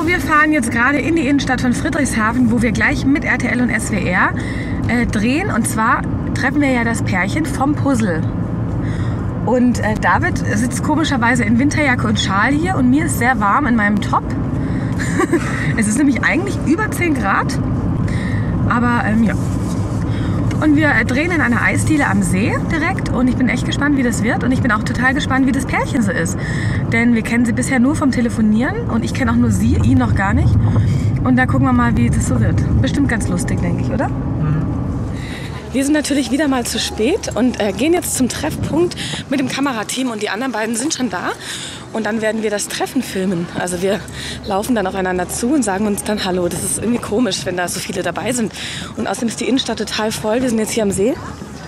wir fahren jetzt gerade in die Innenstadt von Friedrichshafen, wo wir gleich mit RTL und SWR drehen. Und zwar treffen wir ja das Pärchen vom Puzzle. Und David sitzt komischerweise in Winterjacke und Schal hier und mir ist sehr warm in meinem Top. Es ist nämlich eigentlich über 10 Grad. Aber ja. Und wir drehen in einer Eisdiele am See direkt und ich bin echt gespannt, wie das wird. Und ich bin auch total gespannt, wie das Pärchen so ist. Denn wir kennen sie bisher nur vom Telefonieren und ich kenne auch nur sie, ihn noch gar nicht. Und da gucken wir mal, wie das so wird. Bestimmt ganz lustig, denke ich, oder? Wir sind natürlich wieder mal zu spät und gehen jetzt zum Treffpunkt mit dem Kamerateam und die anderen beiden sind schon da. Und dann werden wir das Treffen filmen. Also wir laufen dann aufeinander zu und sagen uns dann Hallo. Das ist irgendwie komisch, wenn da so viele dabei sind. Und außerdem ist die Innenstadt total voll. Wir sind jetzt hier am See.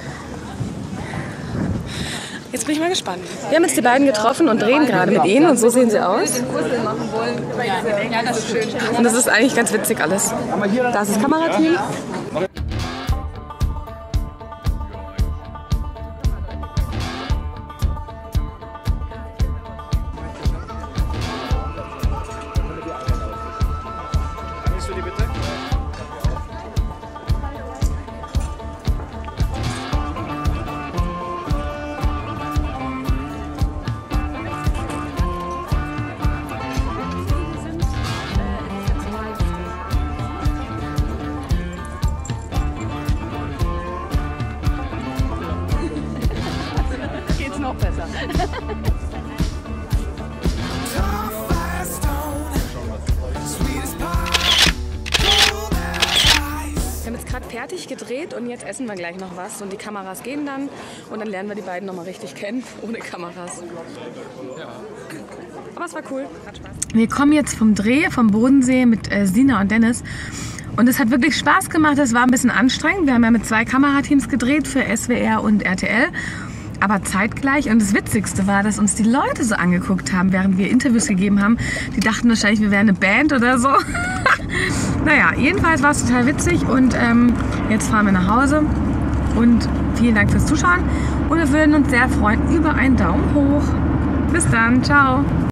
Jetzt bin ich mal gespannt. Wir haben jetzt die beiden getroffen und drehen gerade mit ihnen und so sehen sie aus. Und das ist eigentlich ganz witzig alles. Da ist das Kamerateam. Noch besser. Wir haben jetzt gerade fertig gedreht und jetzt essen wir gleich noch was und die Kameras gehen dann und dann lernen wir die beiden noch mal richtig kennen, ohne Kameras. Aber es war cool, hat Spaß. Wir kommen jetzt vom Dreh, vom Bodensee mit Sina und Dennis. Und es hat wirklich Spaß gemacht, es war ein bisschen anstrengend. Wir haben ja mit 2 Kamerateams gedreht für SWR und RTL. Aber zeitgleich. Und das Witzigste war, dass uns die Leute so angeguckt haben, während wir Interviews gegeben haben. Die dachten wahrscheinlich, wir wären eine Band oder so. Naja, jedenfalls war es total witzig. Und jetzt fahren wir nach Hause. Und vielen Dank fürs Zuschauen. Und wir würden uns sehr freuen über einen Daumen hoch. Bis dann. Ciao.